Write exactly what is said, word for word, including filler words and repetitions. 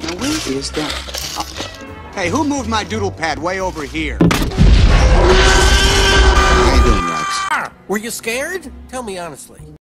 Now, where is that? Oh. Hey, who moved my doodle pad way over here? How you doing, Rex? Were you scared? Tell me honestly.